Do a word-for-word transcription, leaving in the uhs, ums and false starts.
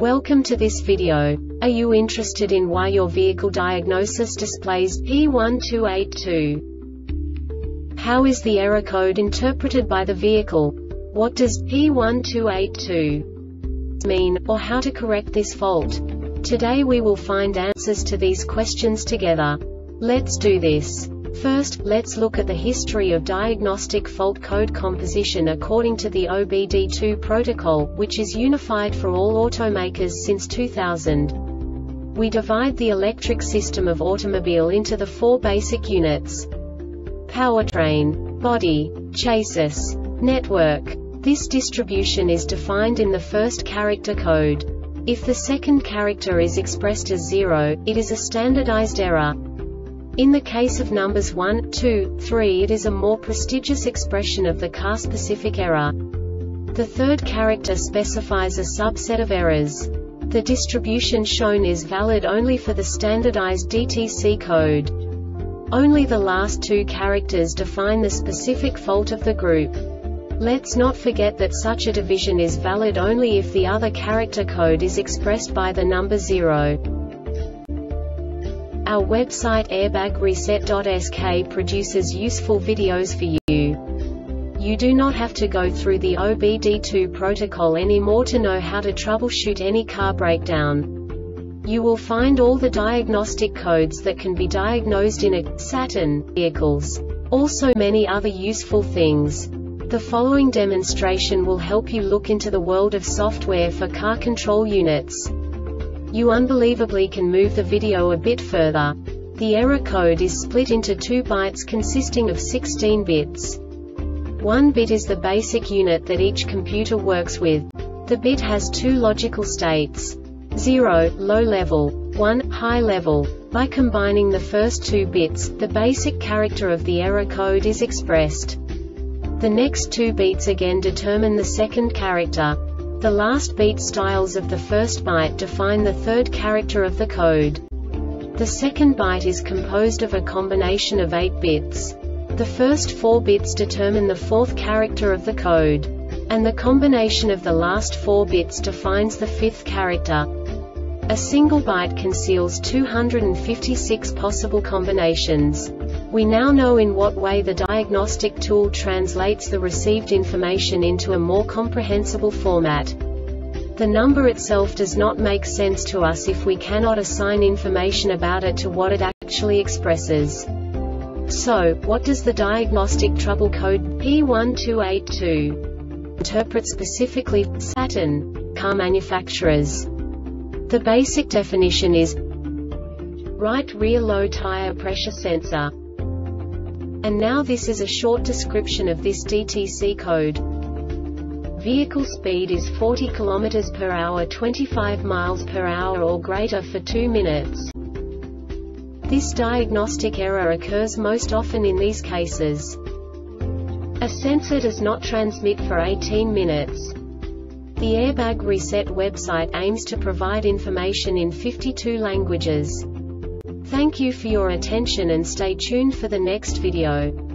Welcome to this video. Are you interested in why your vehicle diagnosis displays P one two eight two? How is the error code interpreted by the vehicle? What does P one two eight two mean, or how to correct this fault? Today we will find answers to these questions together. Let's do this. First, let's look at the history of diagnostic fault code composition according to the O B D two protocol, which is unified for all automakers since two thousand. We divide the electric system of automobile into the four basic units: powertrain, body, chassis, network. This distribution is defined in the first character code. If the second character is expressed as zero, it is a standardized error. In the case of numbers one, two, three, it is a more prestigious expression of the car-specific error. The third character specifies a subset of errors. The distribution shown is valid only for the standardized D T C code. Only the last two characters define the specific fault of the group. Let's not forget that such a division is valid only if the other character code is expressed by the number zero. Our website airbag reset dot S K produces useful videos for you. You do not have to go through the O B D two protocol anymore to know how to troubleshoot any car breakdown. You will find all the diagnostic codes that can be diagnosed in a Saturn vehicles. Also many other useful things. The following demonstration will help you look into the world of software for car control units. You unbelievably can move the video a bit further. The error code is split into two bytes consisting of sixteen bits. One bit is the basic unit that each computer works with. The bit has two logical states: zero, low level, one, high level. By combining the first two bits, the basic character of the error code is expressed. The next two beats again determine the second character. The last beat styles of the first byte define the third character of the code. The second byte is composed of a combination of eight bits. The first four bits determine the fourth character of the code. And the combination of the last four bits defines the fifth character. A single byte conceals two hundred fifty-six possible combinations. We now know in what way the diagnostic tool translates the received information into a more comprehensible format. The number itself does not make sense to us if we cannot assign information about it to what it actually expresses. So, what does the diagnostic trouble code P one two eight two interpret specifically for Saturn car manufacturers? The basic definition is right rear low tire pressure sensor. And now this is a short description of this D T C code. Vehicle speed is forty kilometers per hour, twenty-five miles per hour or greater for two minutes. This diagnostic error occurs most often in these cases: a sensor does not transmit for eighteen minutes. The Airbag Reset website aims to provide information in fifty-two languages. Thank you for your attention and stay tuned for the next video.